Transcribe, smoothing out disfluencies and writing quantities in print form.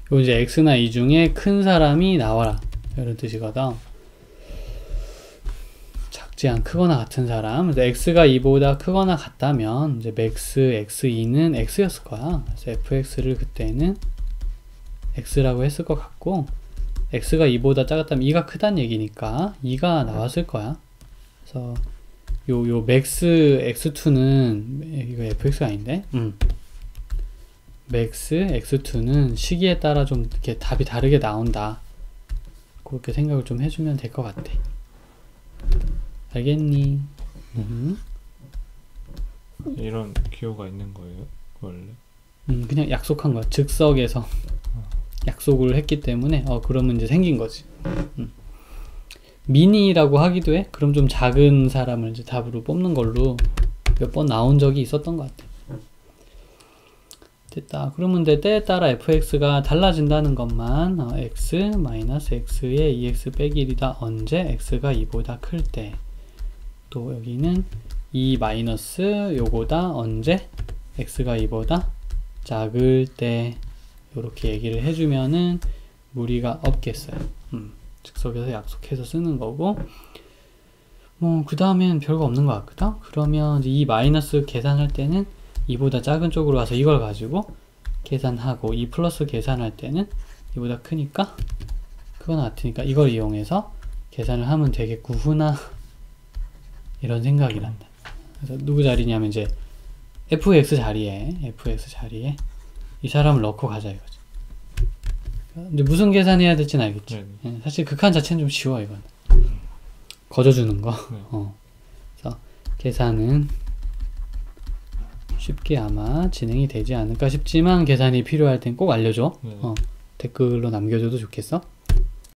요 이제 x나 이 중에 큰 사람이 나와라 이런 뜻이거든. 작지 않 크거나 같은 사람. 그래서 x가 2보다 크거나 같다면 이제 max x2는 x였을 거야. 그래서 fx를 그때는 x라고 했을 것 같고, x가 2보다 작았다면 2가 크다는 얘기니까 2가 나왔을 거야. 그래서 요 max x2는 이거 fx가 아닌데? max x2는 시기에 따라 좀 이렇게 답이 다르게 나온다. 그렇게 생각을 좀 해주면 될 것 같아. 알겠니? 이런 기호가 있는 거예요? 원래? 그냥 약속한 거야. 즉석에서 약속을 했기 때문에 그러면 이제 생긴 거지. 미니라고 하기도 해. 그럼 좀 작은 사람을 이제 답으로 뽑는 걸로 몇 번 나온 적이 있었던 것 같아. 됐다. 그러면 때에 따라 fx가 달라진다는 것만 x-x의 2x 빼기 1이다. 언제? x가 2보다 클 때. 또 여기는 2 마이너스 요거다. 언제? x가 2보다 작을 때. 요렇게 얘기를 해주면은 무리가 없겠어요. 즉석에서 약속해서 쓰는 거고, 뭐 그 다음엔 별거 없는 것 같거든. 그러면 이제 이 마이너스 계산할 때는 2보다 작은 쪽으로 와서 이걸 가지고 계산하고, 이 플러스 계산할 때는 2보다 크니까 크거나 같으니까 이걸 이용해서 계산을 하면 되겠구나 이런 생각이 난다. 그래서 누구 자리냐면 이제 fx 자리에 이 사람을 넣고 가자 이거지. 근데 무슨 계산해야 될지는 알겠지. 네. 사실 극한 자체는 좀 쉬워 이건. 거저주는 거. 네. 그래서 계산은 쉽게 아마 진행이 되지 않을까 싶지만, 계산이 필요할 땐 꼭 알려줘. 네. 댓글로 남겨줘도 좋겠어.